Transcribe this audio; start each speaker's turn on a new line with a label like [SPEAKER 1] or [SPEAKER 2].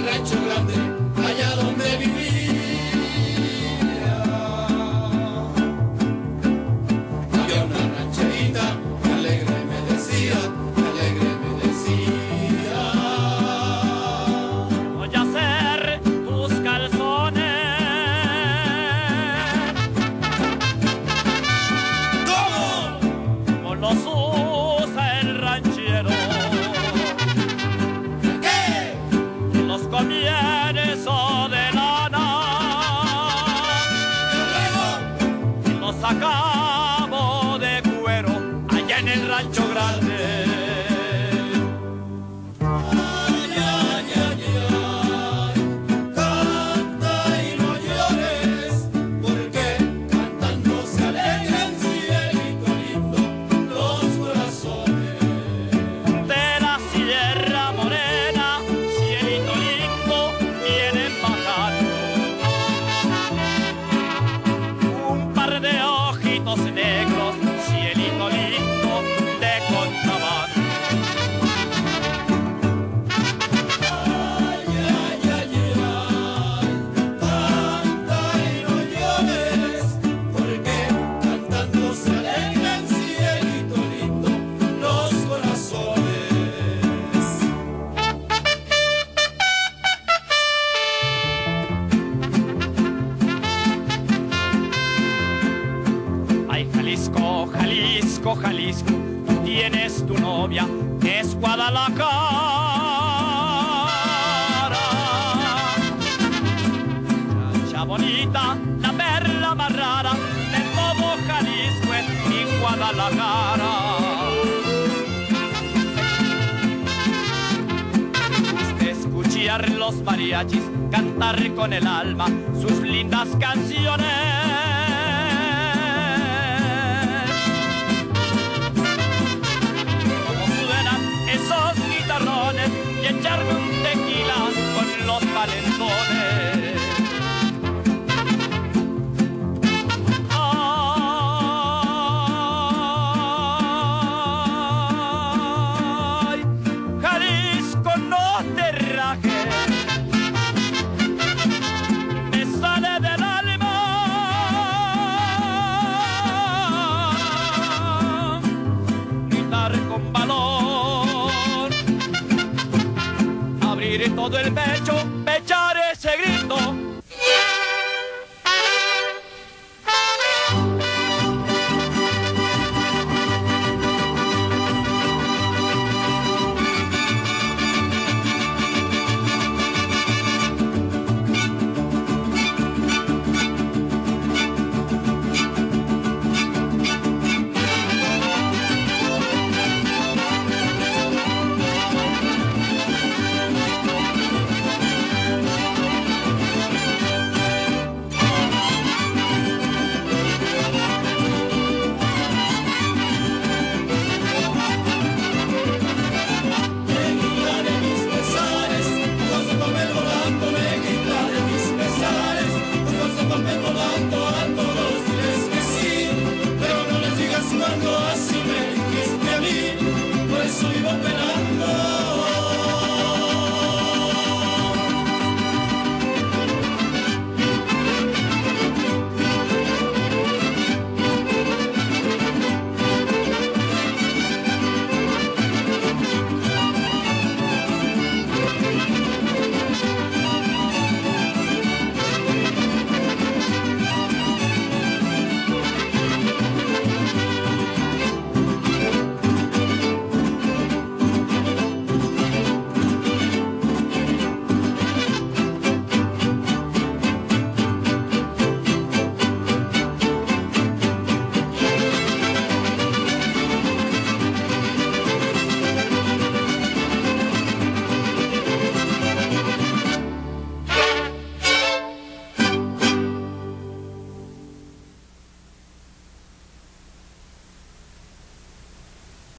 [SPEAKER 1] rancho grande, allá donde vivía. Había una rancherita que alegre me decía, que alegre me decía.
[SPEAKER 2] Voy a hacer tus calzones.
[SPEAKER 1] ¿Cómo?
[SPEAKER 2] Como los usa el ranchero.
[SPEAKER 1] ¿Qué?
[SPEAKER 2] Los comieres o de lana.
[SPEAKER 1] ¿Y luego?
[SPEAKER 2] Y los sacamos de cuero allá en el rancho grande.
[SPEAKER 1] Ay, ay, ay, ay, canta y no llores, porque cantando se alegran, cielito lindo, los corazones.
[SPEAKER 2] De la Sierra Morena, cielito lindo, vienen bajando un par de ojitos negros, cielito lindo, de contrabando.
[SPEAKER 1] Ay, ay, ay, ay, canta y no llores, porque cantando se alegran, cielito lindo, los corazones.
[SPEAKER 2] Ay, Jalisco, Jalisco, Jalisco, tú tienes tu novia, que es Guadalajara. Rancha bonita, la perla más rara de todo Jalisco es mi Guadalajara. Gusta escuchar los mariachis cantar con el alma sus lindas canciones. Como suenan esos guitarrones y echarme un tequila con los valentones. Ay, Jalisco, no te rajes, me sale del alma. Gritar con valor, abrir todo el pecho, pechar.